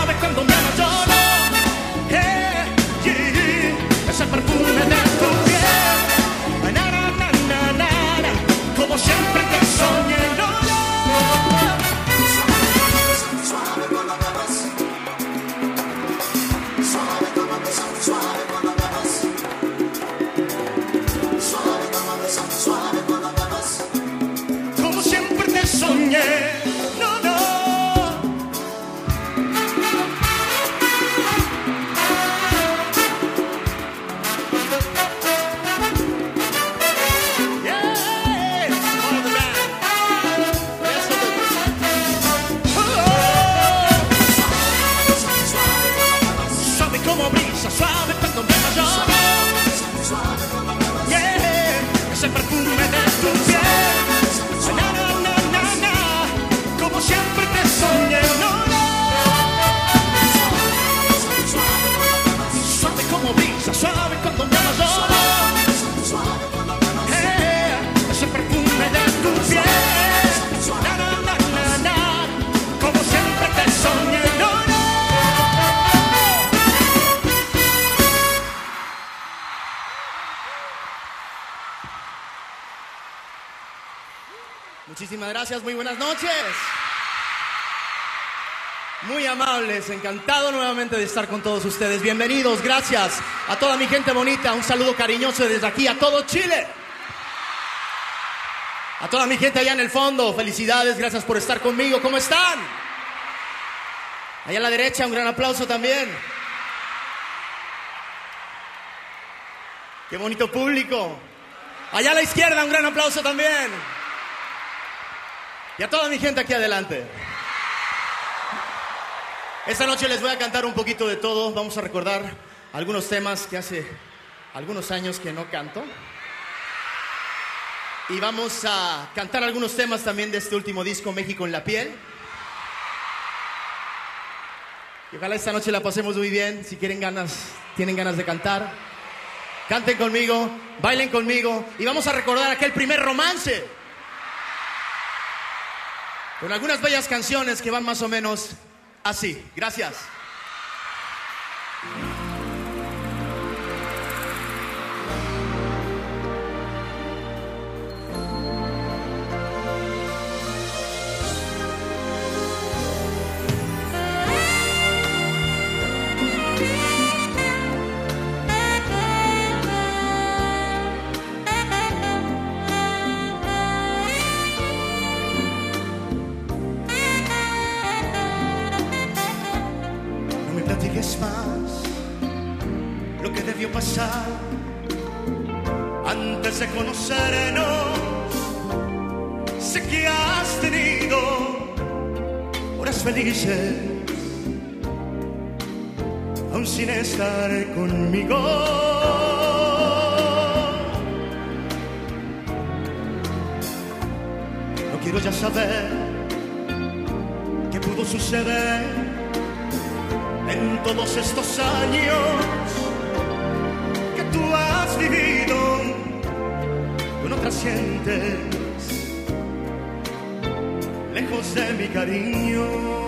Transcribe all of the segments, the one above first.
suave cuando me amas yo no. Es el perfume de tu piel. Na, na, na, na, na, na. Como siempre te soñé, no, no. Suave cuando me amas. Suave como besar, suave cuando me amas. Suave como besar, suave cuando me amas. Como siempre te soñé, no, no. Yeah, all the time. Yes, of it. Suave como brisa, suave cuando me amas yo. Yeah, es el perfume de tu piel. Na, na, na, na, na. Como siempre te soñé, no, no. Suave como brisa, suave cuando me amas yo. Yeah, es el perfume de tu piel. Na, na, na, na, na. Como siempre te soñé, no, no. Muchísimas gracias, muy buenas noches. Muy amables, encantado nuevamente de estar con todos ustedes. Bienvenidos, gracias a toda mi gente bonita. Un saludo cariñoso desde aquí a todo Chile. A toda mi gente allá en el fondo, felicidades, gracias por estar conmigo. ¿Cómo están? Allá a la derecha, un gran aplauso también. Qué bonito público. Allá a la izquierda, un gran aplauso también. Y a toda mi gente aquí adelante. Esta noche les voy a cantar un poquito de todo. Vamos a recordar algunos temas que hace algunos años que no canto. Y vamos a cantar algunos temas también de este último disco, México en la piel. Y ojalá esta noche la pasemos muy bien. Si tienen ganas de cantar, canten conmigo, bailen conmigo. Y vamos a recordar aquel primer romance, con algunas bellas canciones que van más o menos así. Gracias. Más lo que debió pasar antes de conocernos. Sé que has tenido horas felices aún sin estar conmigo. No quiero ya saber qué pudo suceder en todos estos años que tú has vivido con otras gentes, lejos de mi cariño.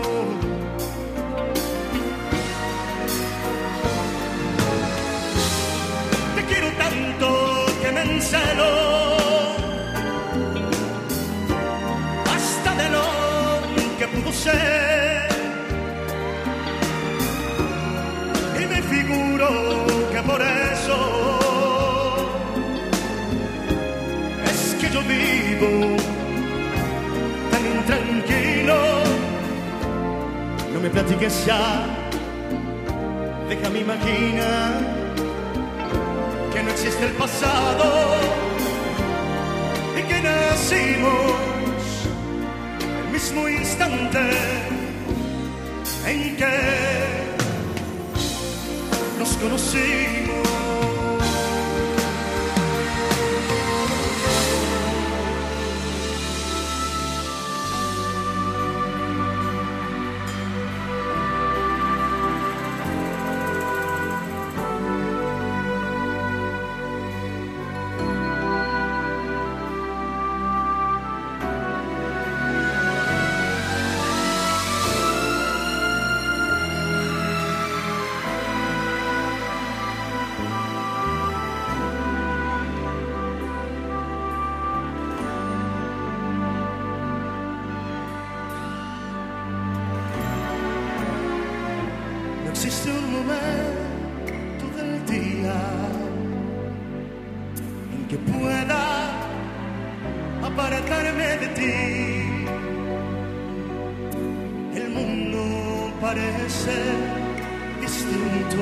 Te quiero tanto que me encelo hasta de lo que pudo ser. Figuro que por eso es que yo vivo tan intranquilo. No me platiques ya, déjame imaginar que no existe el pasado y que nacimos el mismo instante en que nos conocimos. existe un momento del día en que pueda apartarme de ti. El mundo parece distinto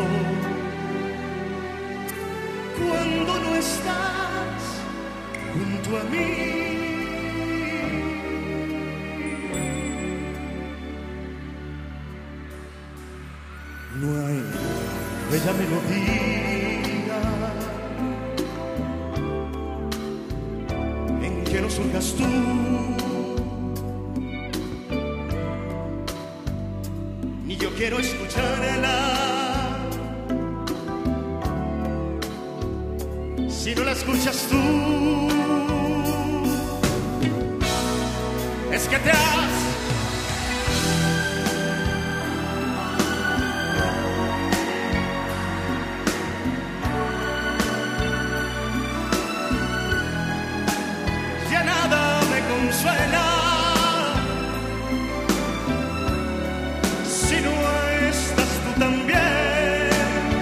cuando no estás junto a mí. No hay bella melodía en que no surjas tú, ni yo quiero escucharla si no la escuchas tú. Es que te has consuela si no estás tú también.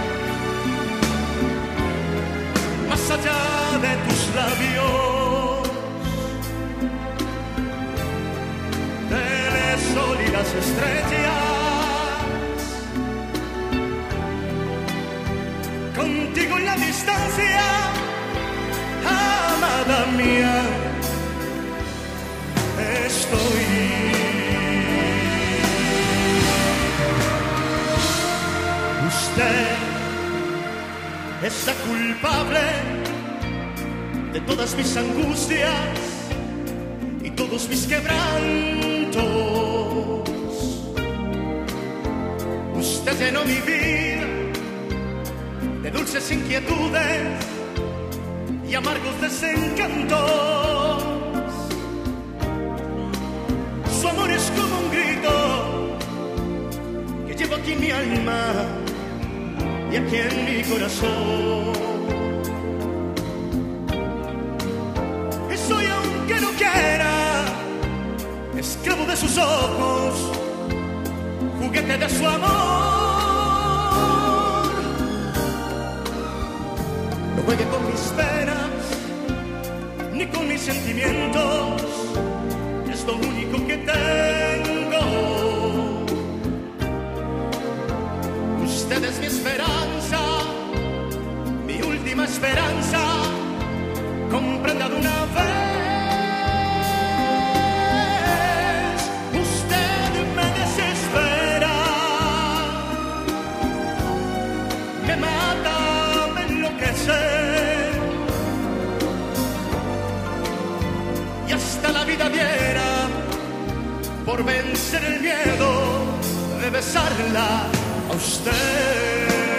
Más allá de tus labios, del sol y las estrellas, contigo en la distancia, amada mía, estoy. Usted es la culpable de todas mis angustias y todos mis quebrantos. Usted llenó mi vida de dulces inquietudes y amargos desencantos. Su amor es como un grito que llevo aquí en mi alma y aquí en mi corazón. Y soy, aunque no quiera, esclavo de sus ojos, juguete de su amor. No juegue con mis penas ni con mis sentimientos. Es lo único que tengo. Usted es mi esperanza, mi última esperanza. Comprenda de una vez. Usted me desespera, me mata, me enloquece. Y hasta la vida diera por vencer el miedo de besarla a usted.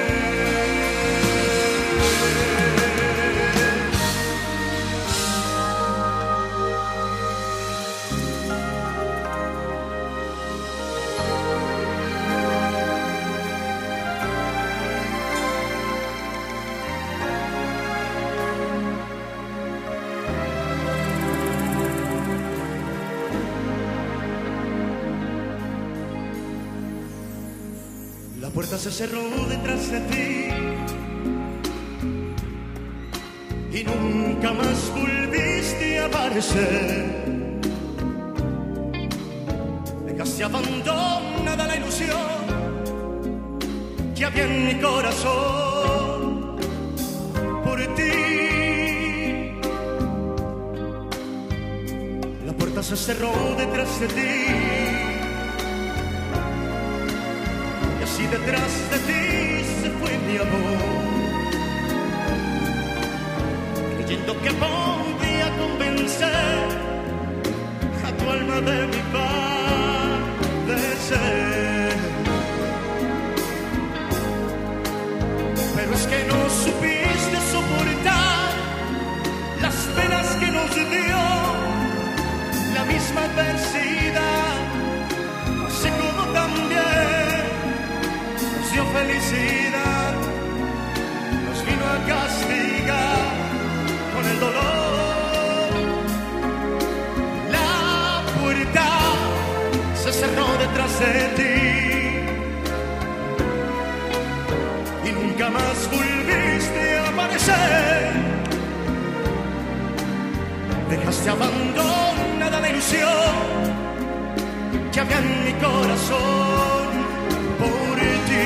La puerta se cerró detrás de ti y nunca más volviste a aparecer. Dejaste abandonada la ilusión que había en mi corazón por ti. La puerta se cerró detrás de ti. Y detrás de ti se fue mi amor, creyendo que podía convencer a tu alma de mi padecer. Pero es que no supiste soportar las penas que nos dio la misma adversidad, así como también dio felicidad, nos vino a castigar con el dolor. La puerta se cerró detrás de ti nunca más volviste a aparecer. Dejaste abandonada la ilusión que había en mi corazón por ti.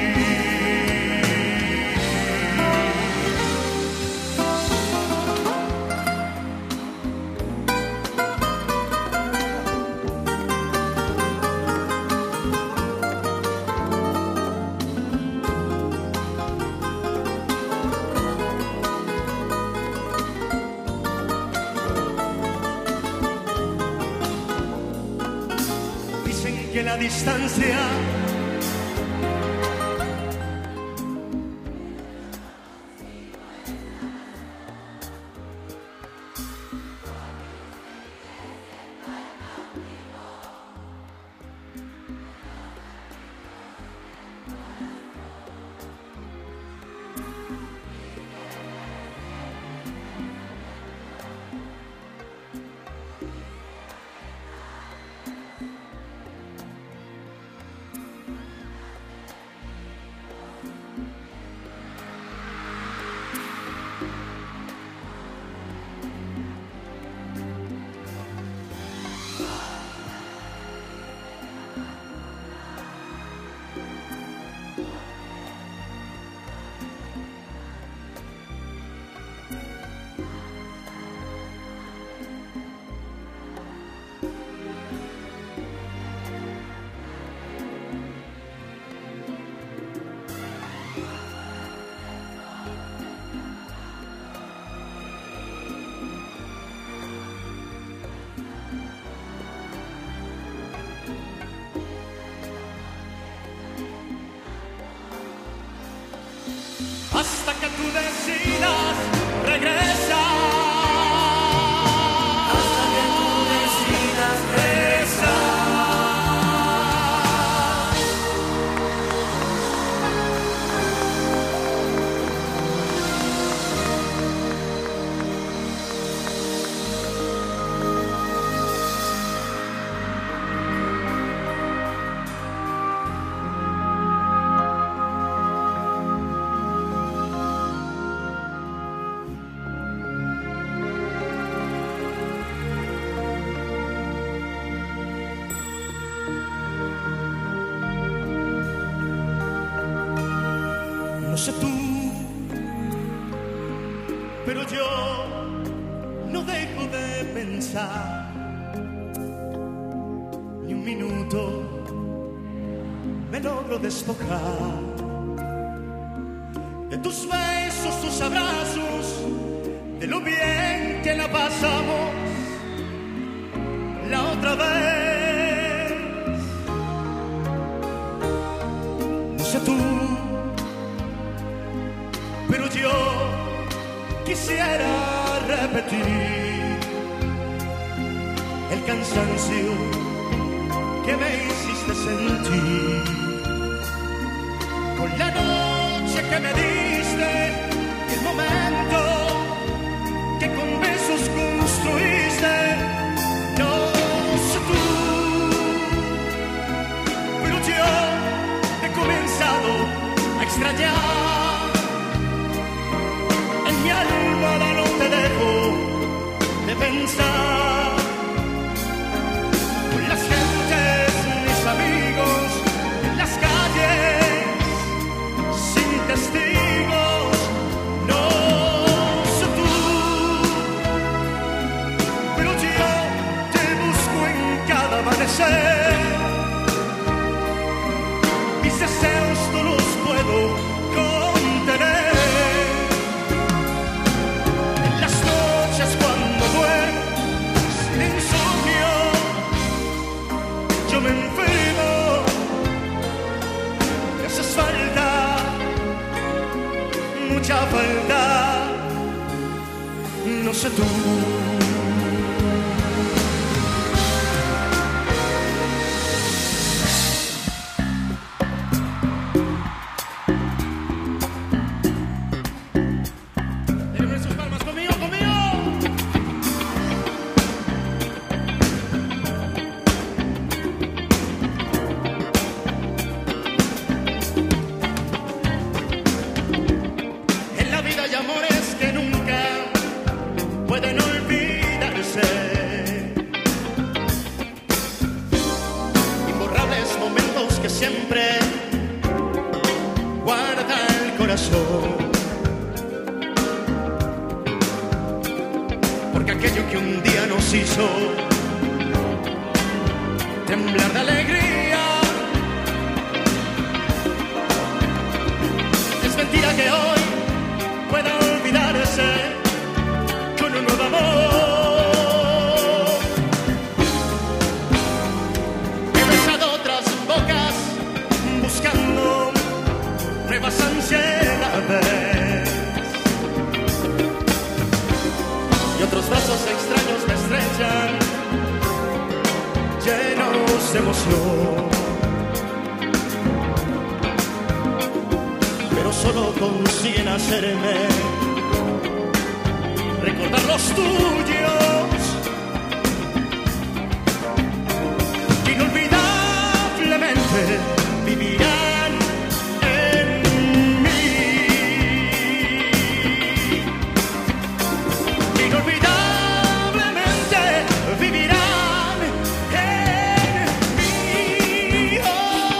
Que la distancia hasta que tú decidas regresar. Hasta que tú decidas regresar. No sé tú, pero yo no dejo de pensar ni un minuto me logro despojar de tus besos, tus abrazos, de lo bien que la pasamos la otra vez. No sé tú, pero yo quisiera repetir el cansancio que me hiciste sentir con la noche que me diste y el momento que con besos construiste. No sé tú, pero yo he comenzado a extrañar. Mi almohada no te dejo de pensar. Con las gentes, mis amigos, en las calles, sin testigos. No sé tú, pero yo te busco en cada amanecer. Mis deseos no los puedo contener. Cuando duermo sin insomnio, yo me enfermo. Me haces falta, mucha falta. No sé tú. guarda el corazón. Porque aquello que un día nos hizo temblar de alegría, es mentira que hoy pueda olvidarse con un nuevo amor. He besado otras bocas buscando nuevas ansiedades, y otros brazos extraños me estrechan llenos de emoción, pero solo consiguen hacerme recordar los tuyos, que inolvidablemente vivirán en mí, que inolvidablemente vivirán en mí. Oh,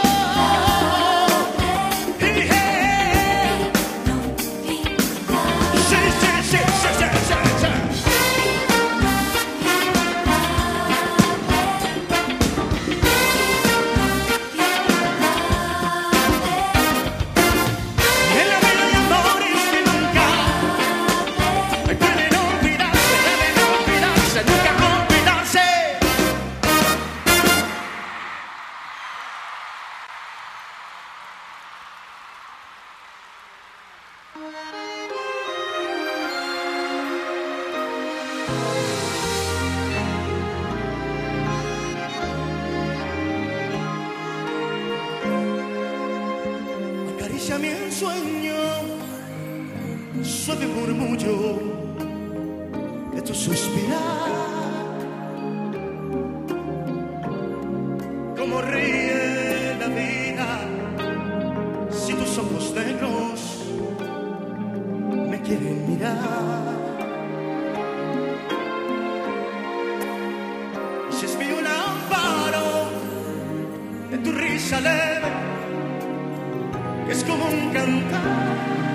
sí, sí, sí, sí, sí, sí, sí. En la vida hay amores que nunca pueden olvidarse, deben olvidarse, nunca olvidarse. Acaríciame en sueño, suave murmullo de tu suspirar, como ríe la vida si tus ojos negros me quieren mirar. Si es mi un amparo de tu risa leve, que es como un cantar,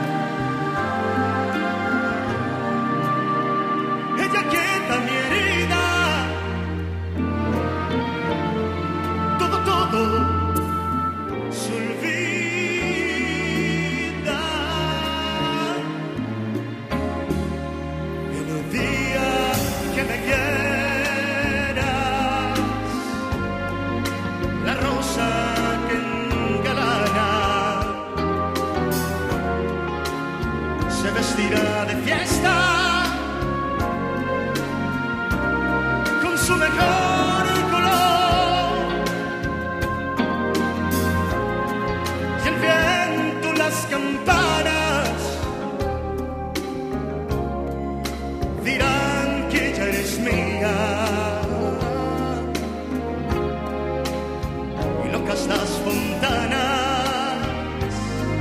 ella quieta mi herida, todo se olvida. En el día que me quieras, la rosa que engalana se vestirá de fiesta con su mejor color, y el viento, las campanas dirán que ya eres mía, y locas las fontanas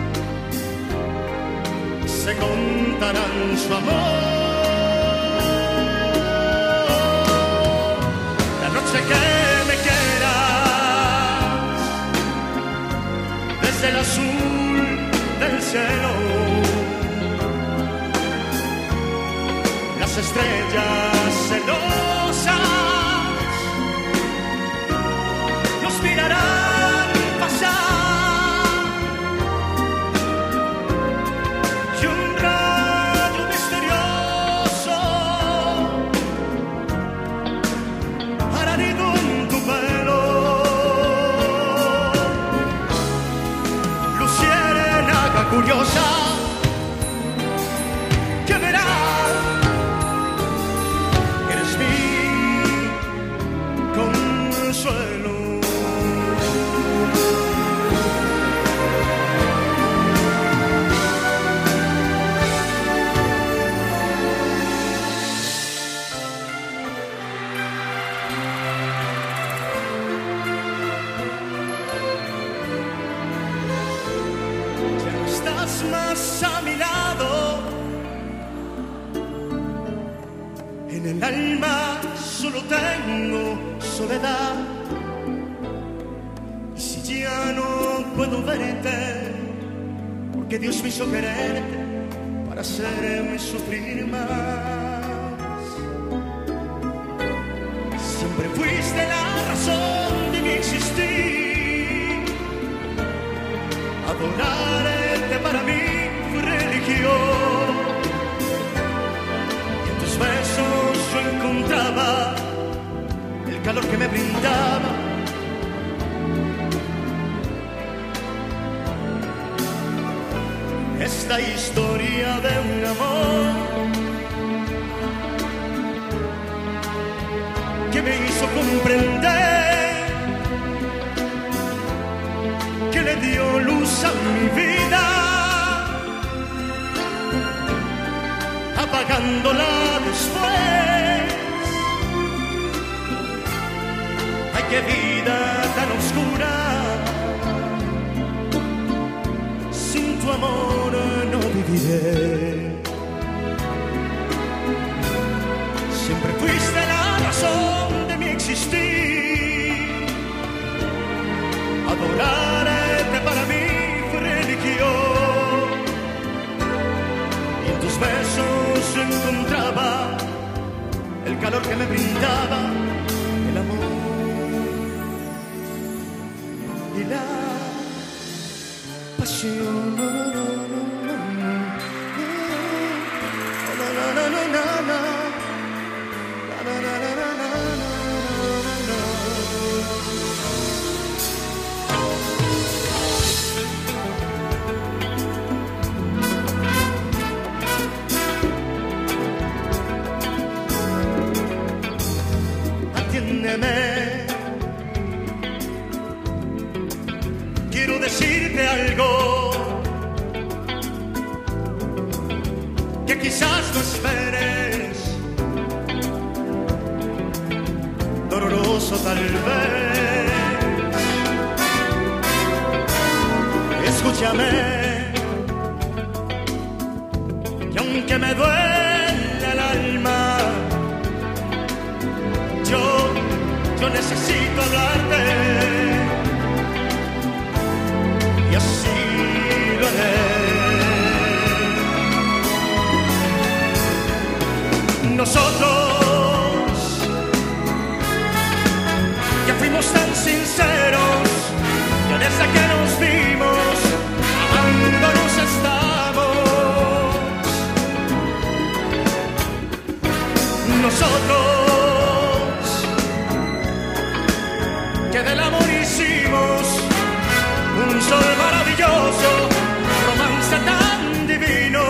se contarán su amor. La noche que me quieras, desde el azul del cielo, las estrellas celosas nos mirarán pasar, y un rayo misterioso hará nido en tu pelo. Luciérnaga curiosa que verá que eres mi consuelo. Ya no estás más a mi lado, en el alma solo tengo soledad, y si ya no puedo verte, que Dios me hizo quererte para hacerme sufrir más. Siempre fuiste la razón de mi existir. Adorarte para mí fue religión. Y en tus besos yo encontraba el calor que me brindaba. Esta historia de un amor que me hizo comprender, que le dio luz a mi vida, apagándola después. Ay, qué vida tan oscura, sin tu amor no viviré. Siempre fuiste la razón de mi existir. Adorarte para mí fue religión. Y en tus besos yo encontraba el calor que me brindaba el amor y la pasión. Atiéndeme, quiero decirte algo que quizás no esperes, doloroso tal vez. Escúchame, que aunque me duele el alma, yo necesito hablarte, y así lo haré. Nosotros ya fuimos tan sinceros, ya desde que nos vimos amándonos estamos. Nosotros que del amor hicimos un sol maravilloso, romance tan divino.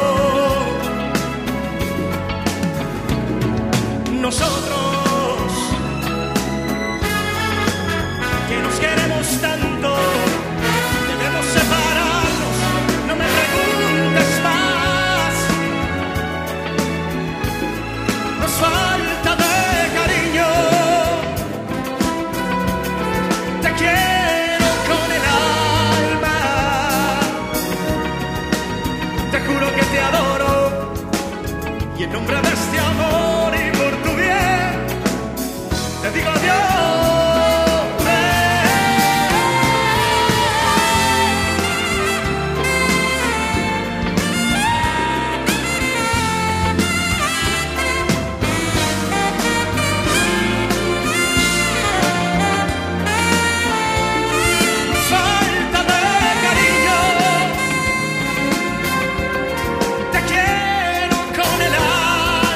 Nosotros que nos queremos tanto, debemos separarnos, no me preguntes más. Nos falta de cariño. Te quiero con el alma, te juro que te adoro, y en nombre de este amor y por tu bien te digo adiós. Te quiero con el alma.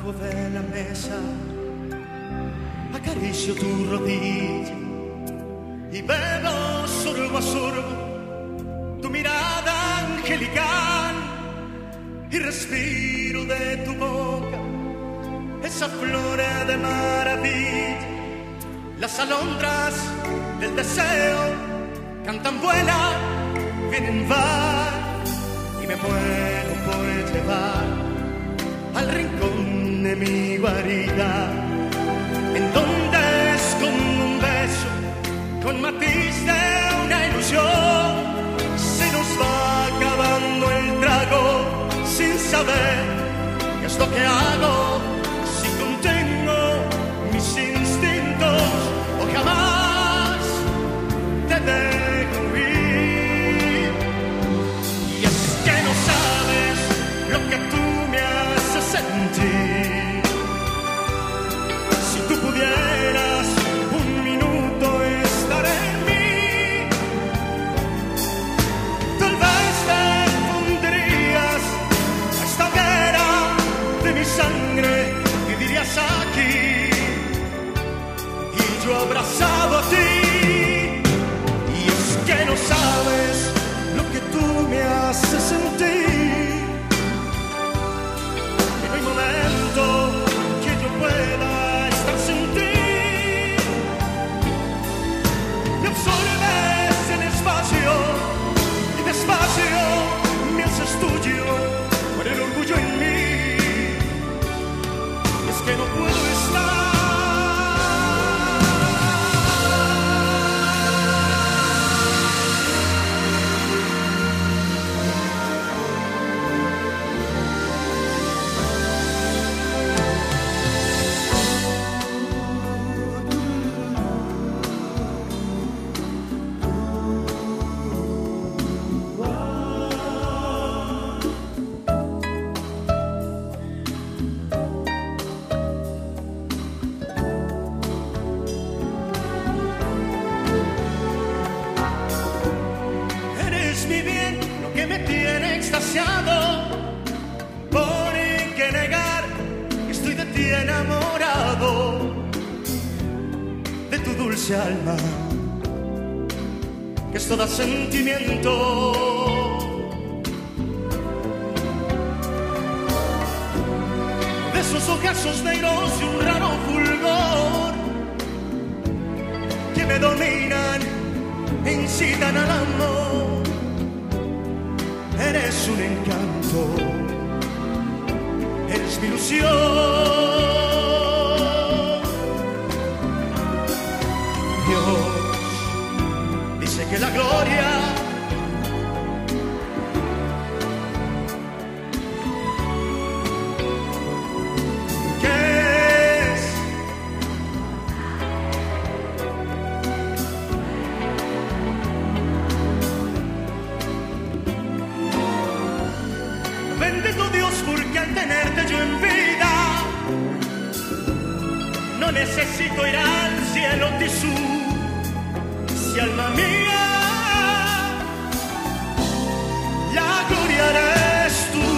debajo de la mesa, acaricio tu rodilla y bebo sorbo a sorbo tu mirada angelical y respiro de tu boca esa flor de maravilla. Las alondras del deseo cantan, vuelan, vienen, van, y me muero por llevar al rincón de mi guarida, en donde es como un beso con matiz de una ilusión. Se nos va acabando el trago sin saber qué es lo que hago, si contengo mis instintos o jamás te dejo ir. Y es que no sabes lo que tú me haces sentir. Si tú pudieras un minuto estar en mí, tal vez te pondrías a esta hoguera de mi sangre y dirías aquí, y yo abrazado a ti. Y es que no sabes lo que tú me haces sentir. Y no hay momento que yo pueda estar sin ti. Me absorbes el espacio y despacio me haces tuyo por el orgullo en mí. Y es que no puedo estar. Mi bien, lo que me tiene extasiado, por qué negar que estoy de ti enamorado, de tu dulce alma, que es toda sentimiento. De esos ojazos negros y un raro fulgor que me dominan e incitan al amor. Eres un encanto, eres mi ilusión. Dios dice que la gloria que es bendito Dios, porque al tenerte yo en vida no necesito ir al cielo tisú. Si alma mía, la gloria eres tú.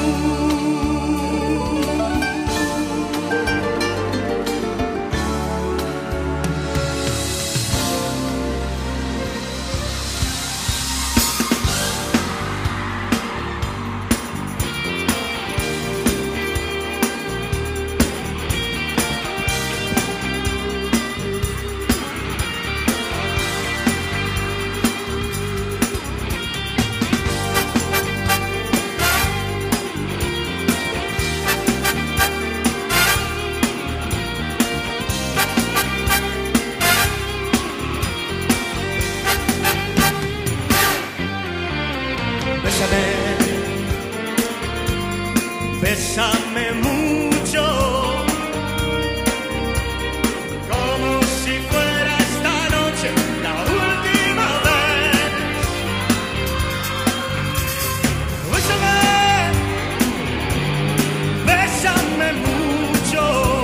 Bésame mucho, como si fuera esta noche la última vez. Bésame, bésame mucho,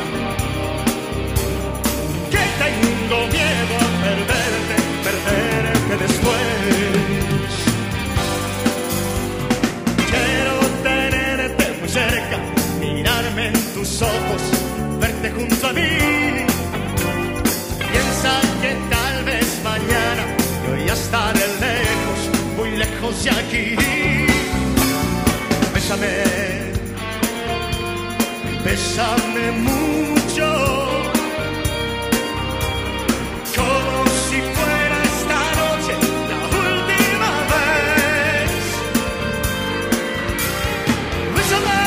que tengo miedo a perderte después. Quiero tenerte muy cerca, mirarme en tus ojos, verte junto a mí. Piensa que tal vez mañana yo ya estaré lejos, muy lejos de aquí. Bésame, bésame mucho, como si fuera esta noche la última vez. Bésame,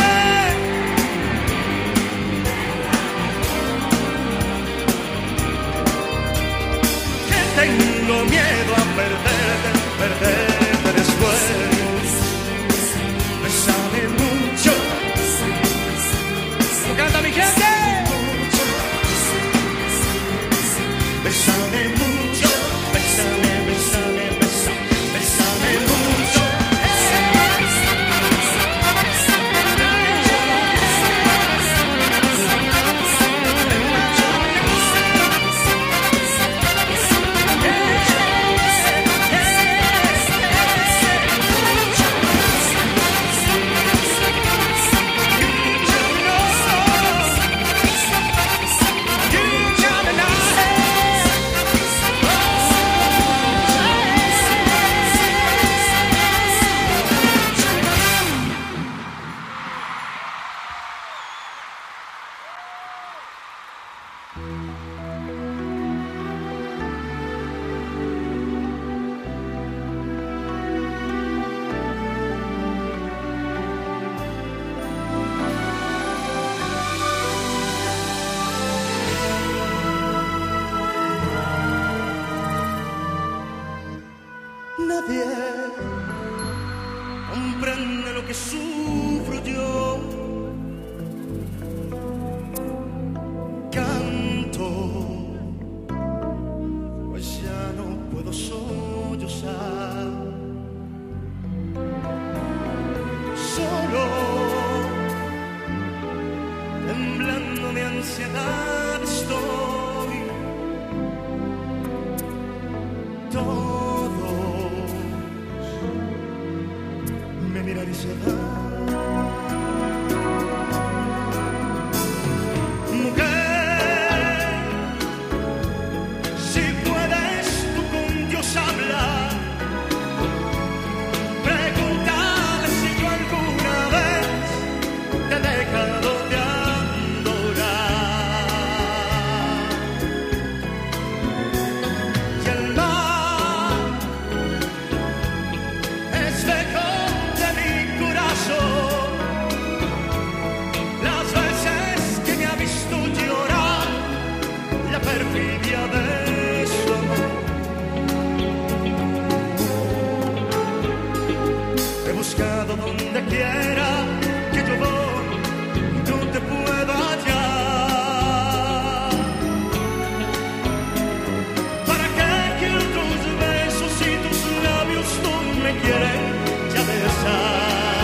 que tengo miedo a perderte, perderte después. Bésame mucho. ¡Canta mi gente! Bésame mucho, bésame, bésame, bésame, bésame mucho. Nadie comprende lo que sufro yo. Canto, pues ya no puedo sollozar. Solo, temblando de ansiedad estoy. Me miran y se van. Mujer, si puedes tú con Dios hablar, pregúntale si yo alguna vez te he dejado de adorar. Y el mar es lejos. Las veces que me ha visto llorar, la perfidia de su amor. He buscado donde quiera que yo voy y no te puedo hallar. ¿Para qué quiero tus besos si tus labios no me quieren ya besar?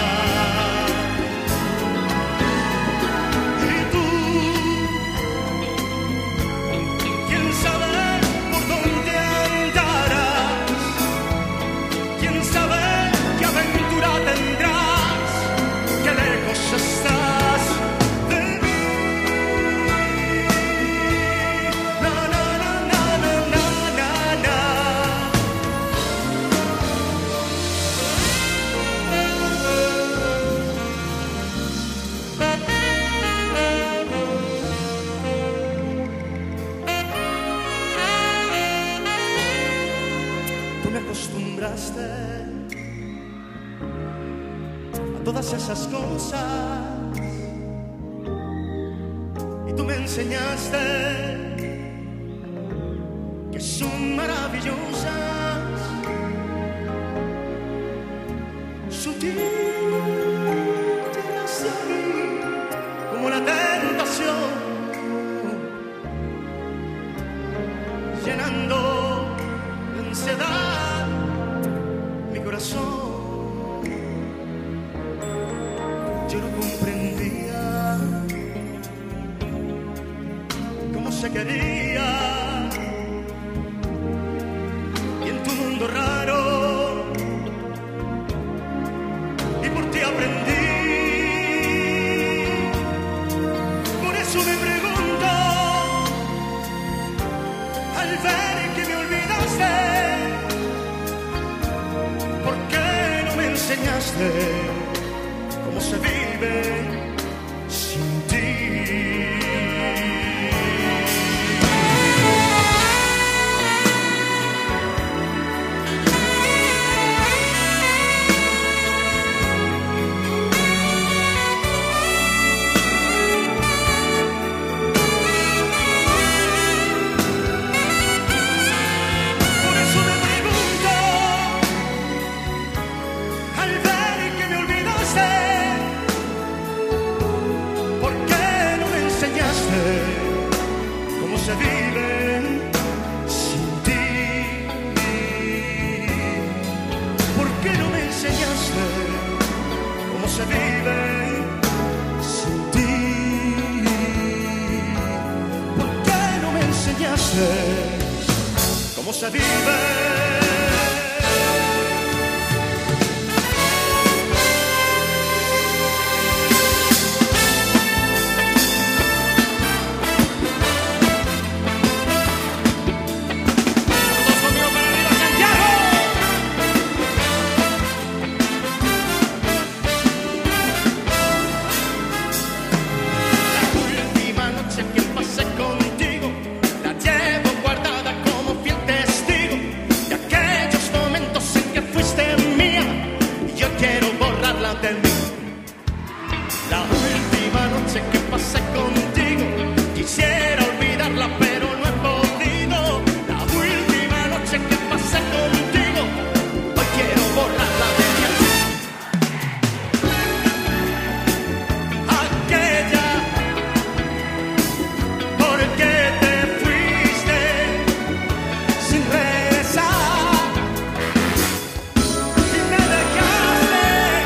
Acostumbraste a todas esas cosas y tú me enseñaste que son maravillosas, sutil llegaste a mí como la tentación, llenando de ansiedad mi corazón. Yo no comprendía cómo se quería, y en tu mundo raro y por ti aprendí vive sin ti. ¿Por qué no me enseñaste cómo se vive sin ti? ¿Por qué no me enseñaste cómo se vive? La última noche que pasé contigo, quisiera olvidarla pero no he podido. La última noche que pasé contigo, hoy quiero borrarla de mi alma. Aquella, porque te fuiste sin regresar y me dejaste.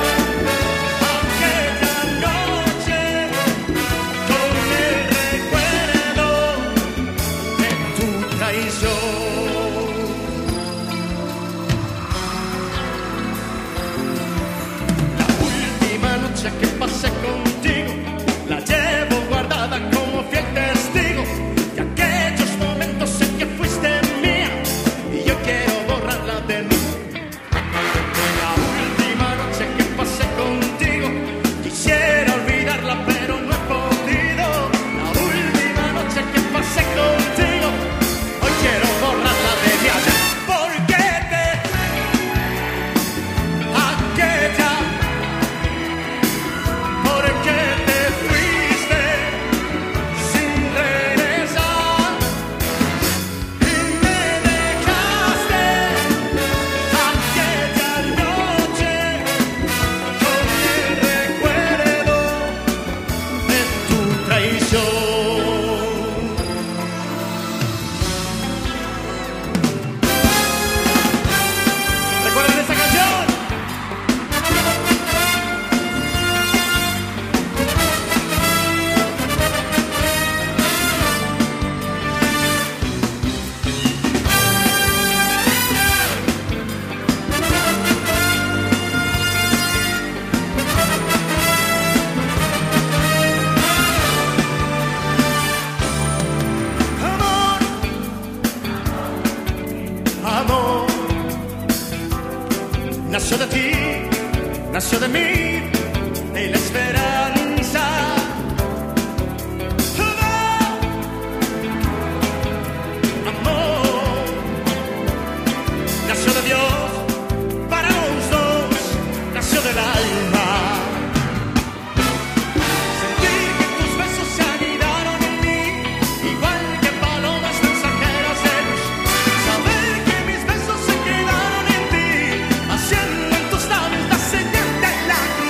Que pasé contigo, la llevo guardada como fiel testigo de aquellos momentos en que fuiste mía y yo quiero borrarla de mí. La última noche que pasé contigo, quisiera olvidarla pero no he podido. La última noche que pasé contigo, hoy quiero borrarla de mí. Porque aquella, porque te fuiste sin regresar y me dejaste aquella noche con el recuerdo de tu traición. ¿Recuerdan esa canción? Amor, nació de ti, nació de mí, de la esperanza. Amor, nació de Dios para los dos, nació del alma. Sentí que tus besos se anidaron en mí, igual que palomas mensajeras de luz. Saber que mis besos se quedaron en ti, haciendo en tus labios la señal de la cruz.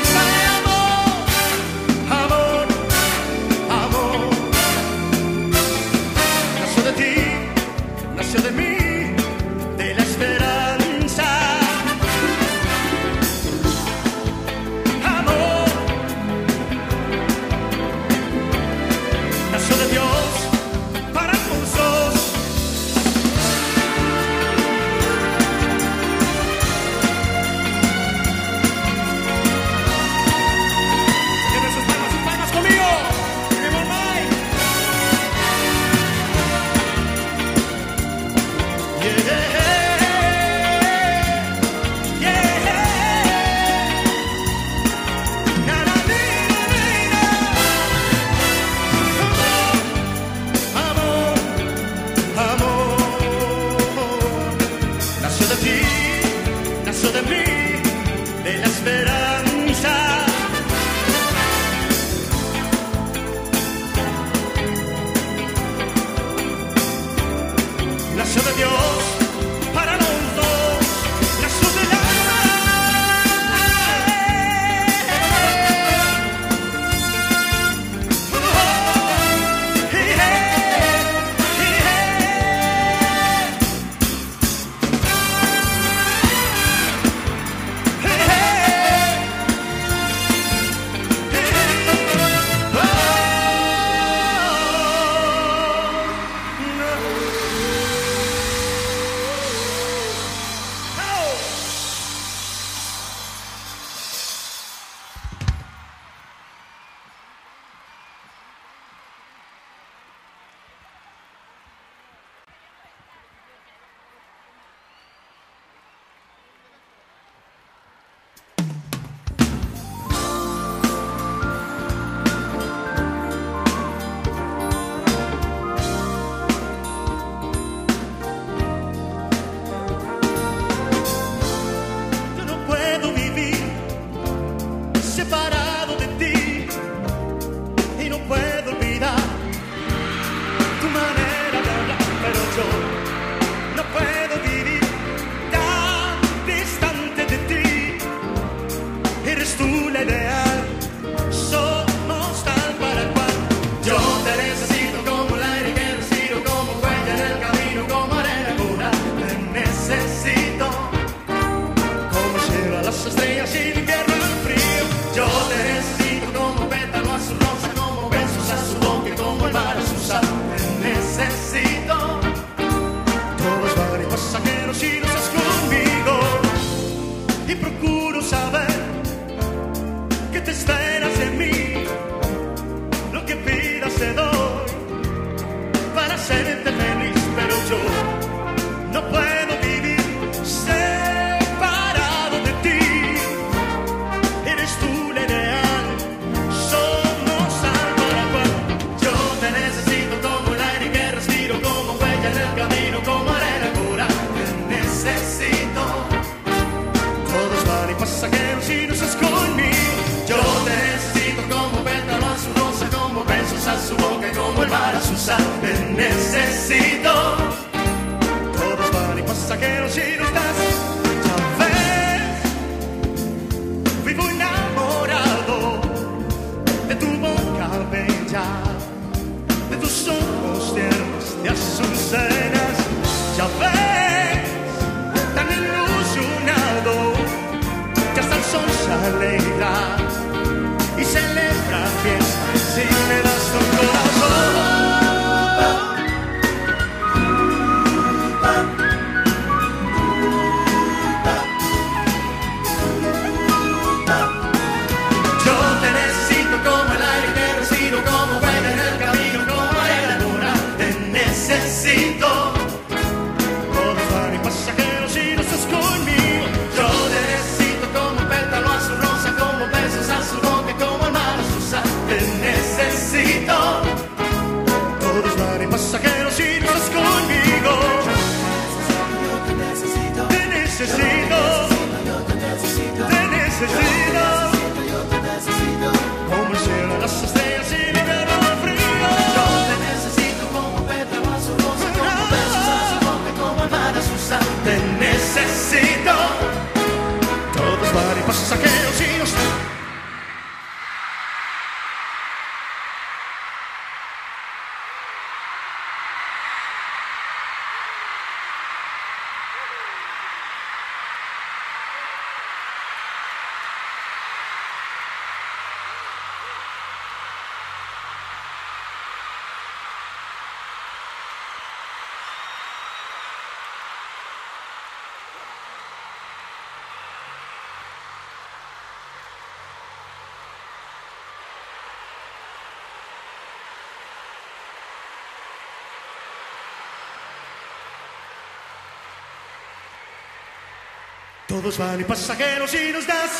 Todos van y pasajeros y nos das.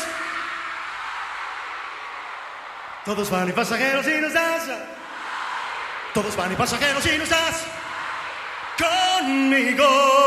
Todos van y pasajeros y nos das. Todos van y pasajeros y nos das. Conmigo.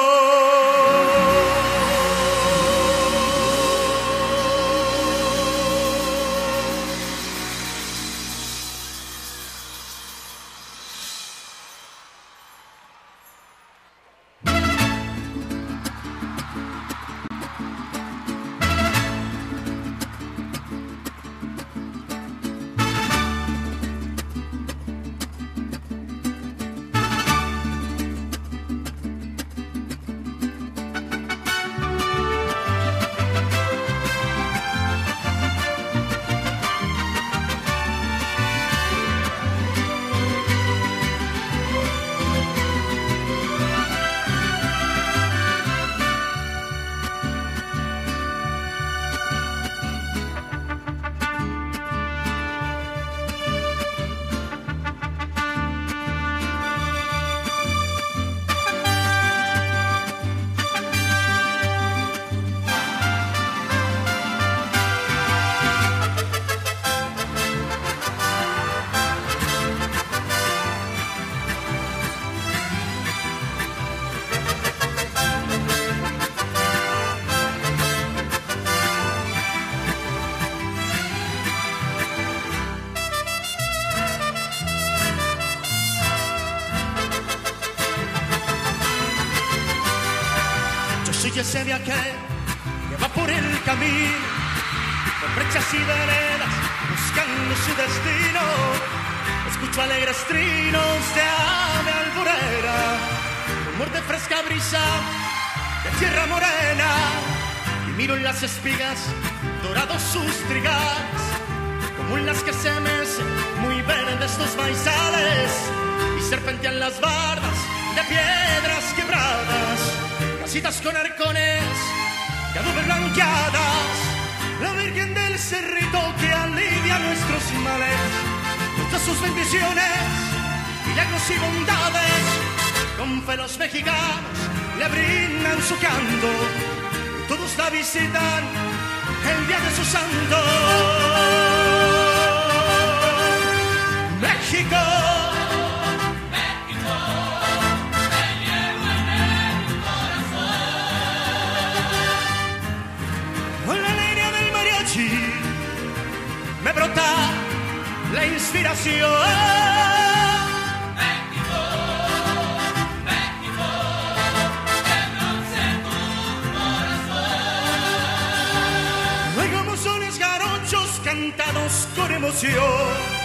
Soy ese viajero que va por el camino, por brechas y veredas, buscando su destino. Escucho alegres trinos de ave alborera, rumor de fresca brisa de tierra morena. Y miro en las espigas dorados sus trigales, como en las que se mecen muy verdes los maizales. Y serpentean las bardas de piedras quebradas, casitas con arcones de adobe blanqueadas, la Virgen del Cerrito que alivia nuestros males, nos da sus bendiciones, milagros y bondades. Con fe los mexicanos le brindan su canto, y todos la visitan el día de su santo. México. Me brota la inspiración. México, México, que bronce tu corazón. Hay como sones jarochos cantados con emoción.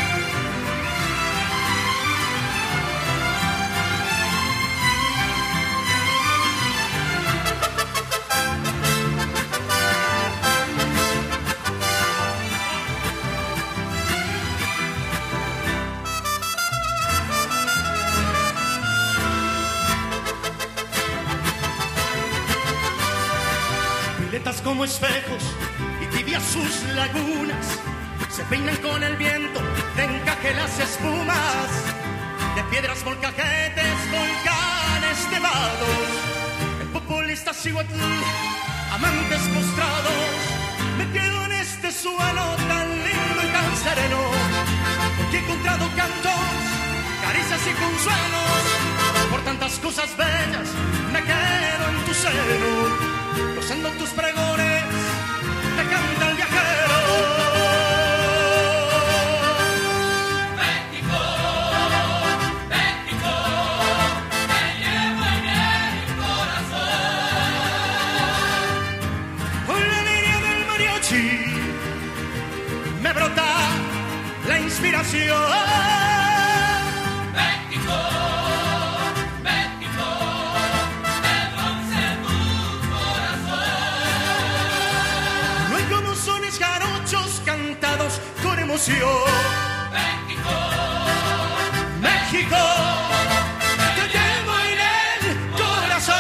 Como espejos y tibias sus lagunas, se peinan con el viento de encaje las espumas, de piedras molcajetes, volcanes nevados, el populista Cihuatl, amantes postrados. Me quedo en este suelo tan lindo y tan sereno, porque he encontrado cantos, caricias y consuelos. Por tantas cosas bellas me quedo en tu seno, gozando tus pregones, te canta el viajero. México, México, te llevo en el corazón. Con la línea del mariachi me brota la inspiración. México, México, te llevo en el corazón.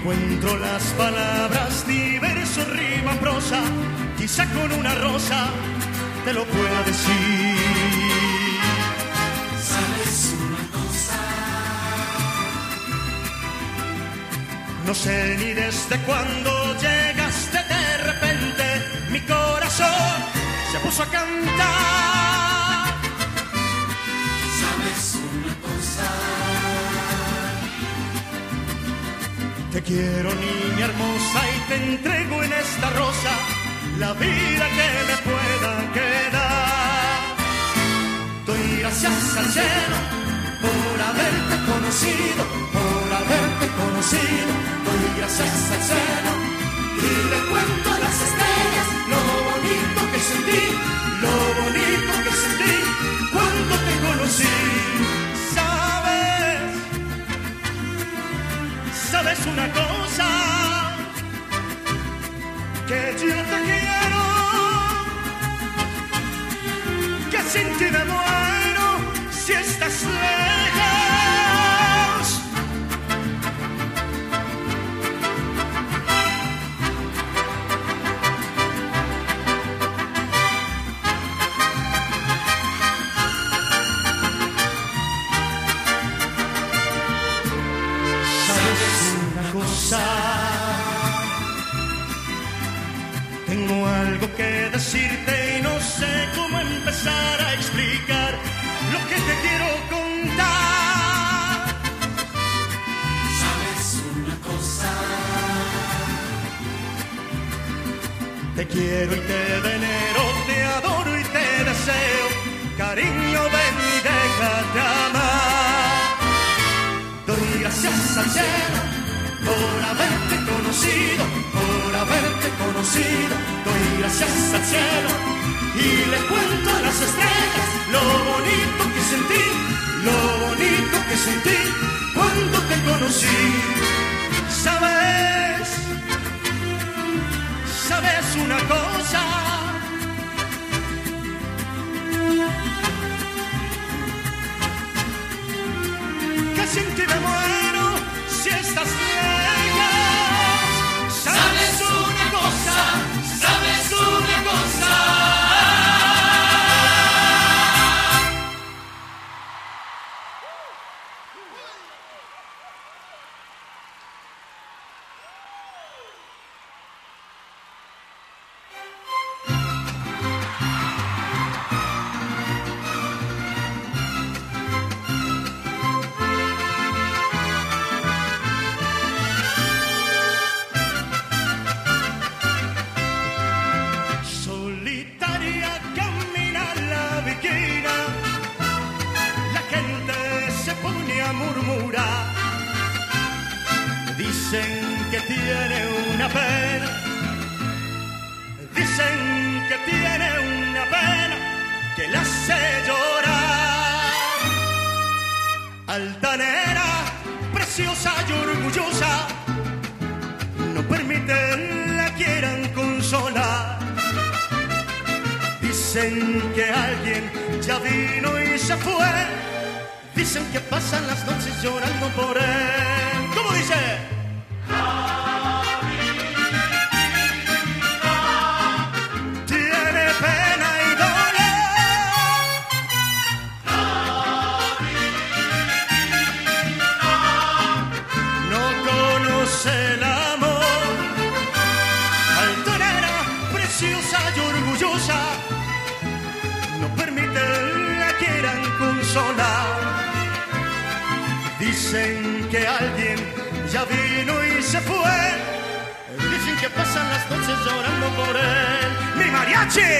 encuentro las palabras, ni verso, rima, prosa, quizá con una rosa te lo pueda decir. ¿Sabes una cosa? No sé ni desde cuándo llegaste de repente, mi corazón se puso a cantar. ¿Sabes una cosa? Te quiero, niña hermosa, y te entrego en esta rosa la vida que me pueda quedar. Doy gracias al cielo por haberte conocido, por haberte conocido. Doy gracias al cielo y le cuento a las estrellas lo bonito que sentí, lo bonito que sentí cuando te conocí. ¿Sabes una cosa? Que yo te quiero, que sin ti me muero si estás lejos. Tengo algo que decirte y no sé cómo empezar a explicar lo que te quiero contar. ¿Sabes una cosa? Te quiero y te venero, te adoro y te deseo. Cariño, ven y déjate amar. Doy gracias al cielo por haberte conocido, por haberte conocido. Doy gracias al cielo y le cuento a las estrellas lo bonito que sentí, lo bonito que sentí cuando te conocí. ¿Sabes una cosa? Que sin ti me muero si estás lejos. ¿Sabes una cosa? ¿Sabes una cosa? Dicen que tiene una pena, dicen que tiene una pena que la hace llorar. Altanera, preciosa y orgullosa, no permiten la quieran consolar. Dicen que alguien ya vino y se fue, dicen que pasan las noches llorando por él. ¿Cómo dice? Tiene pena y dolor, no conoce el amor. Altanera, preciosa y orgullosa, no permiten la quieran consolar. Dicen que alguien ya vino y se fue, dicen que pasan las noches llorando por él. ¡Mi mariachi!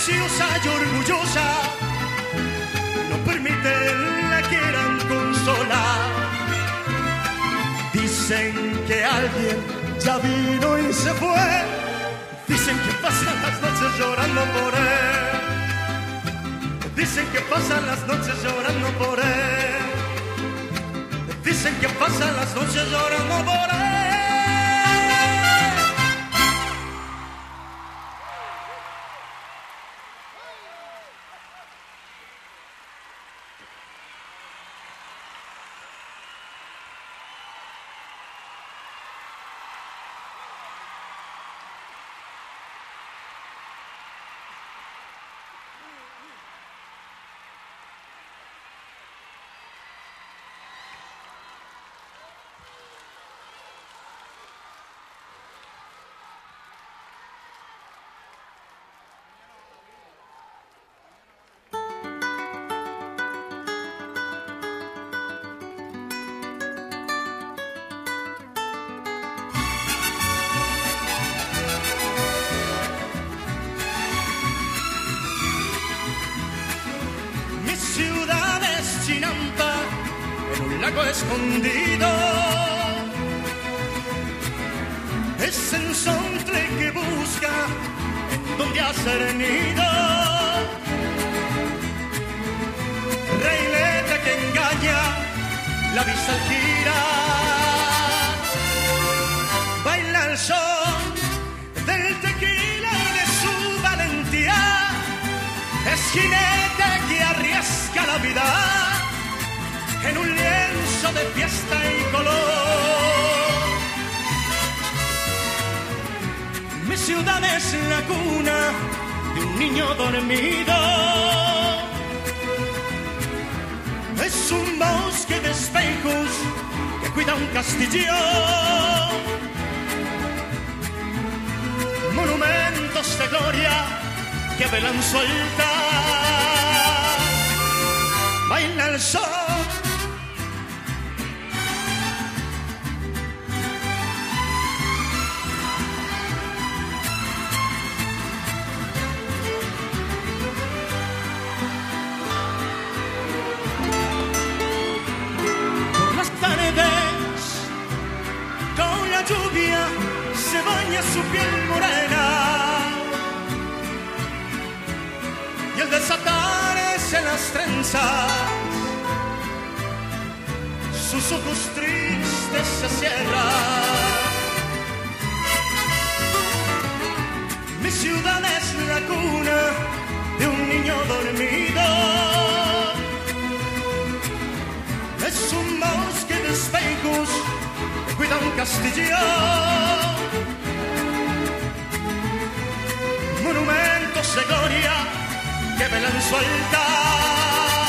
preciosa y orgullosa, no permiten la quieran consolar. Dicen que alguien ya vino y se fue, dicen que pasan las noches llorando por él, dicen que pasan las noches llorando por él, dicen que pasan las noches llorando por él. Lago escondido, es el ensontre que busca en donde hacer nido. Reilete que engaña, la vista al girar, baila el son del tequila y de su valentía, es jinete que arriesga la vida en un lienzo de fiesta y color. Mi ciudad es la cuna de un niño dormido, es un bosque de espejos que cuida un castillo, monumentos de gloria que velan su altar. Baila el sol lluvia, se baña su piel morena y el desatarse las trenzas, sus ojos tristes se cierran. Mi ciudad es la cuna de un niño dormido, es un bosque de espejos, cuida un castillo, monumentos de gloria que velan su altar.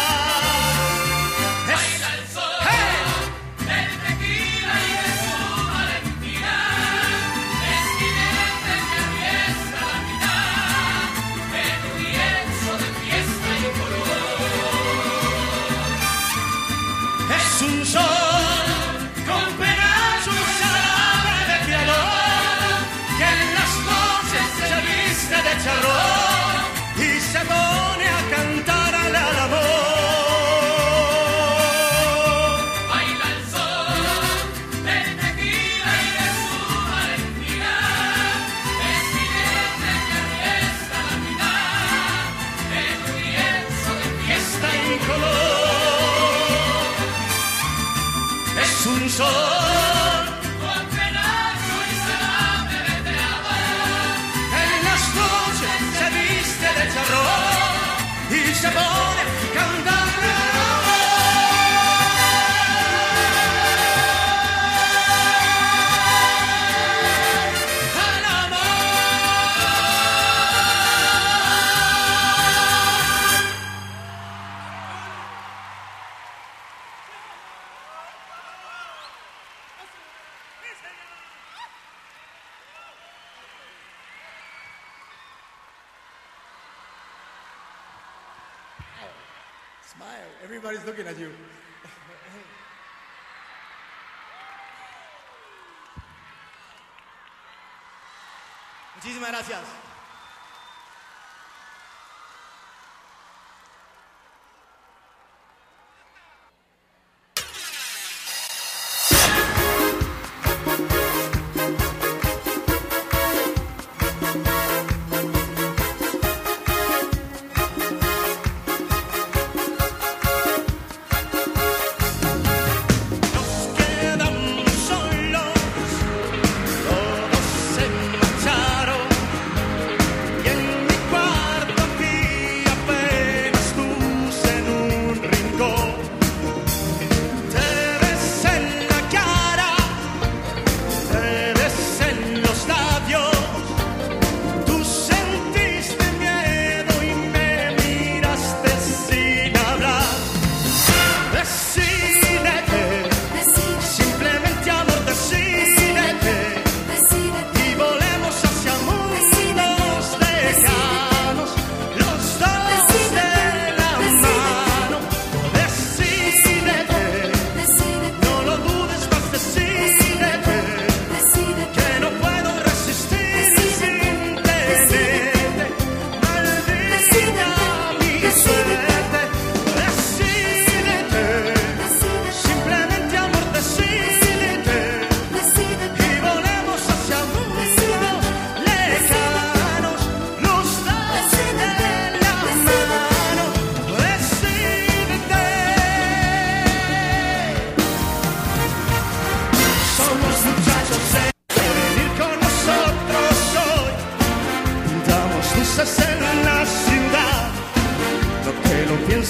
Baila el sol del tequila y de su valentía, es jinete que arriesga la vida en un lienzo de fiesta y color. Es un sol con penachos de piedad que en las noches se viste de charrón y se pone a cantar al amor. Baila el sol del tequila y de su valentía, es jinete que arriesga la vida en un lienzo de Fiesta y color. Es un sol con penacho y salame veteado, en las noches se viste de charrón y se pone a cantar al amor. Smile. Everybody's looking at you. Muchísimas gracias.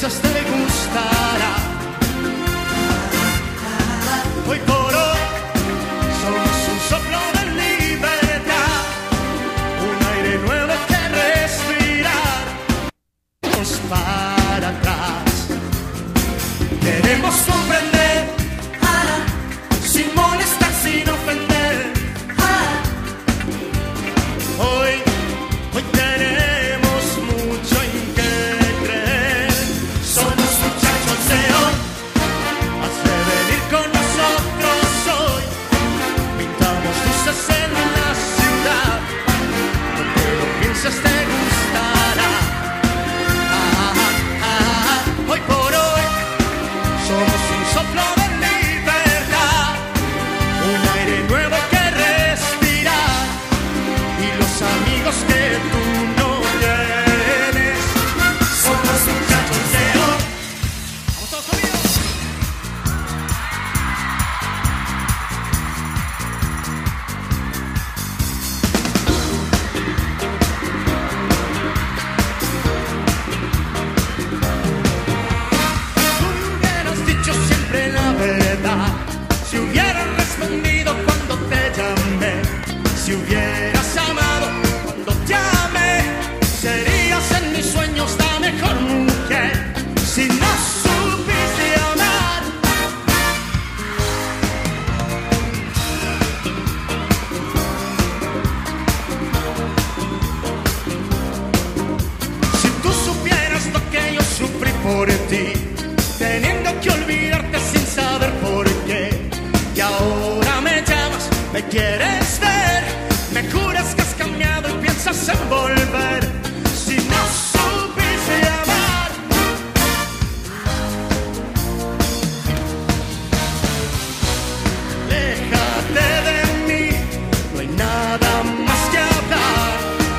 piensas te gustará. Hoy por hoy somos un soplo de libertad, un aire nuevo que respirar. Vamos para atrás, queremos comprender, sin molestar, sin ofender. Hoy tenemos mucho en que creer. Somos muchachos de hoy, hace venir con nosotros hoy. Pintamos luces en la ciudad, lo que lo piensas te gustará. Hoy por hoy somos un soplo de libertad, un aire nuevo que respirar, y los amigos que tú no tienes. Somos muchachos de hoy. ¡Vamos todos conmigo! Tú hubieras dicho siempre la verdad, si hubieras respondido cuando te llamé, si hubieras amado cuando te amé, serías en mis sueños la mejor mujer. Si no supiste amar, si tú supieras lo que yo sufrí por ti, teniendo que olvidarte sin saber por qué, y ahora me llamas, me quieres ver, me juras que has cambiado y piensas en volver. Si no supiste amar, déjate de mí, no hay nada más que hablar.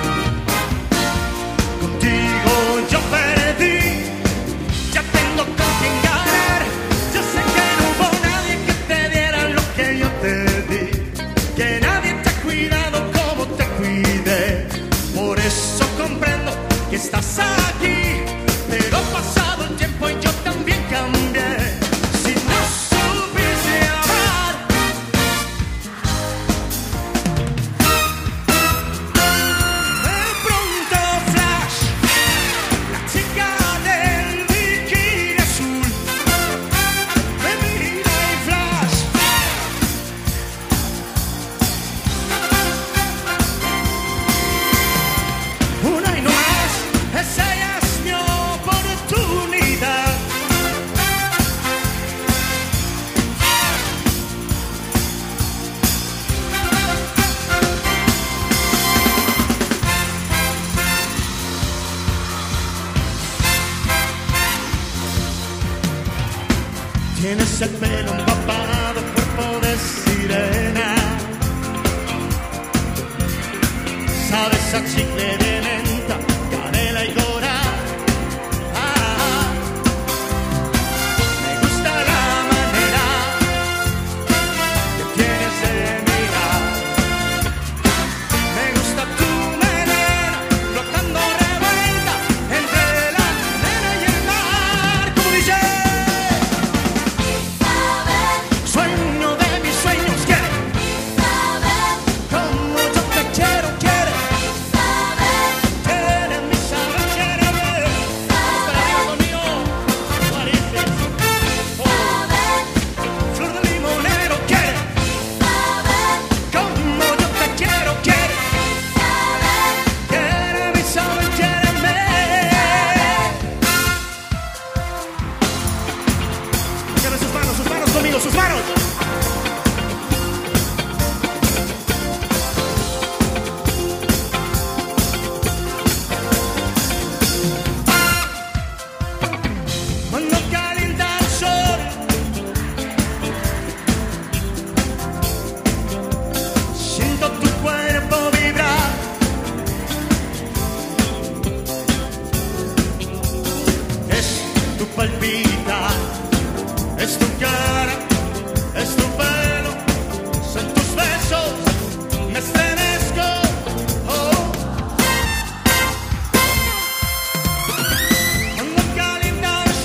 Contigo yo perdí, ya tengo con quien ganar. Yo sé que no hubo nadie que te diera lo que yo te di, que nadie te ha cuidado como te cuidé. Por eso comprendo que estás aquí, pero ha pasado el tiempo y yo también cambié. Si no supiste amar, de pronto flash, la chica del bikini azul me mira y flash. Una y no más, esa ya es mi oportunidad. Tienes el pelo empapado, cuerpo de sirena, sabes a chicle de menta, canela y dora. Me gusta la manera que tienes de mirar, me gusta tu melena flotando revuelta entre la arena y el mar. Como dice, sueño de mis sueños, quiere como yo te quiero, quiere. Quiere mi saber, quiere ver. Espera conmigo, parece. Flor de limonero, quiere como yo te quiero, quiere. Quiere mi saber, quiere ver. Lleve sus manos conmigo, sus manos. Cuando calienta el sol, siento tu cuerpo vibrar. Es tu palpitar, es tu cara, es tu pelo, son tus besos, me estremezco. Oh. Cuando calienta el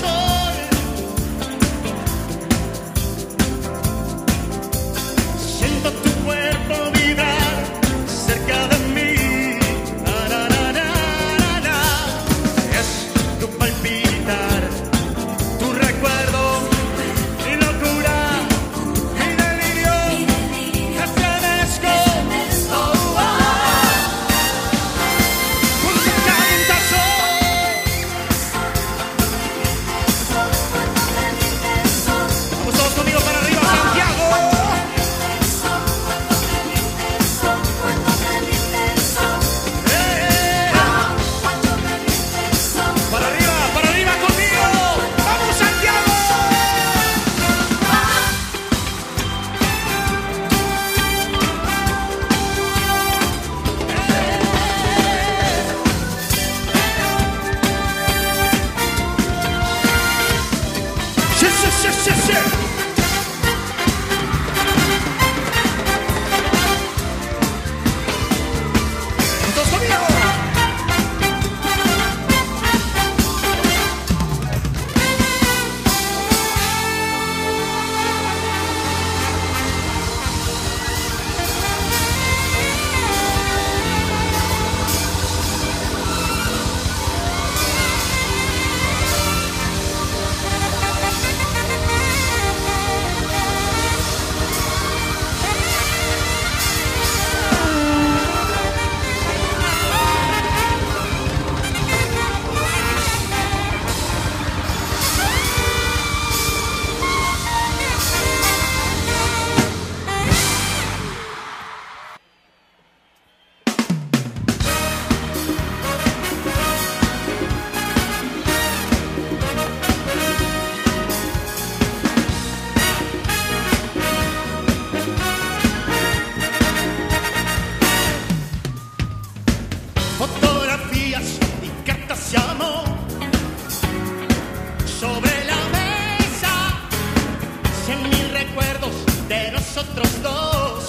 Sobre la mesa, 100.000 recuerdos de nosotros dos.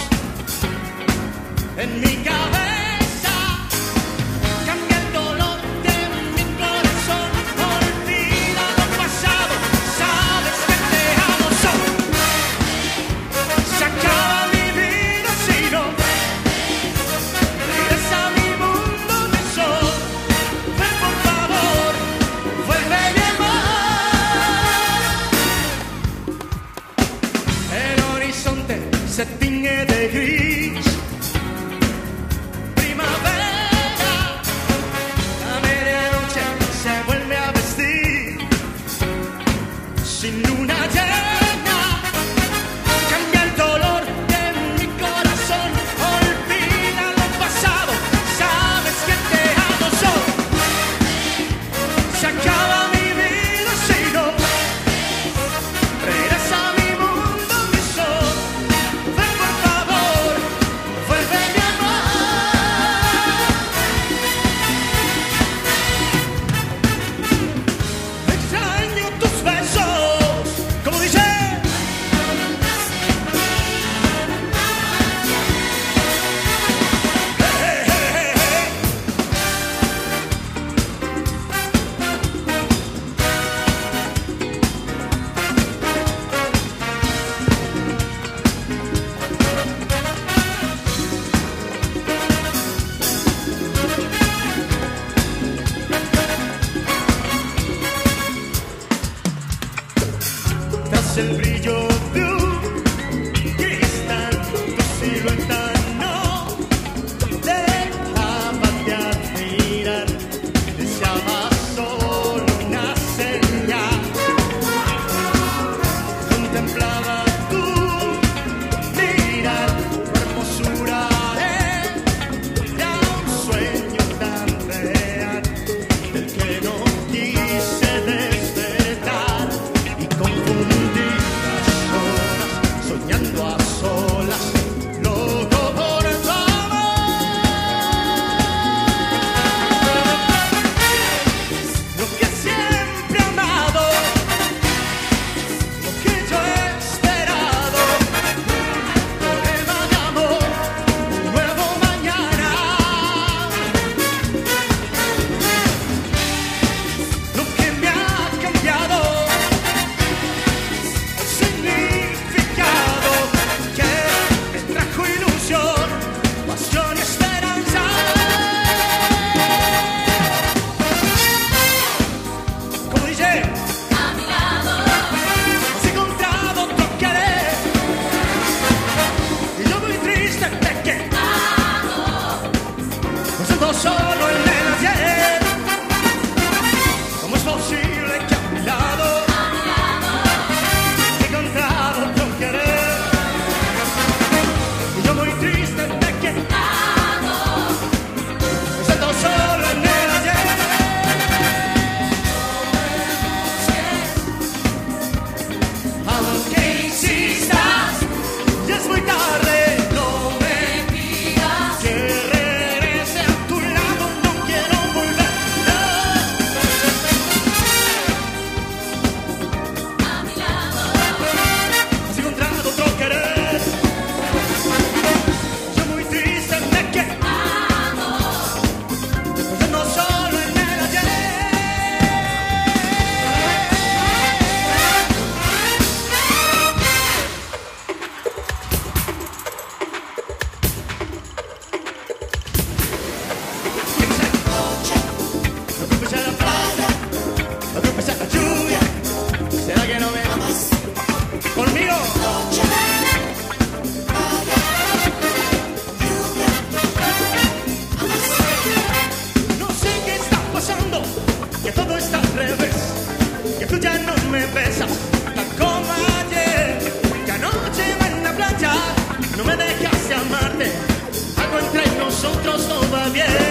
En mi cabeza cambia el dolor de mi corazón. Olvida lo pasado, sabes que te amo. Se acaba mi vida si no regresa a mi mundo de sol. Ven por favor, vuelve mi amor. El horizonte se tiñe de gris. Primavera, la medianoche se vuelve a vestir. Sin luna llena, cambia el dolor de mi corazón. Olvida lo pasado, sabes que te amo. Se acaba mi vida si no regresa a mi mundo mi sol. Ven por favor, vuelve mi amor. Extraño tus besos, como dice. Tras el brillo de un cristal, tu silueta no dejaba de admirar. Deseaba solo una señal. Contemplaba tu mirar, tu hermosura era un sueño tan real, del que no quise despertar. Y confundí las horas, soñando a solas, loco por tu amor. Lo que siempre he amado, lo que yo he esperado, poema de amor, un nuevo mañana. Lo que me ha cambiado, el significado que me trajo ilusión, pasión y esperanza. Como dice, A mi lado, has encontrado otro querer, y yo muy triste de que me siento solo en el ayer. ¿Cómo es posible que a mi lado he encontrado otro querer? Y yo muy triste de que me siento solo en el ayer. Aunque insistas, ya es muy tarde. No me pidas que regrese a tu lado, no quiero volver. a mi lado, Has encontrado otro querer. Yo muy triste de que pensando solo en el ayer. Lo que pesa la playa, lo que pesa la lluvia. ¿Será que no me amas? Conmigo. No sé qué está pasando, que todo está al revés, que tú ya no me besas tal como ayer, que anoche en la playa no me dejaste amarte, algo entre nosotros no va bien.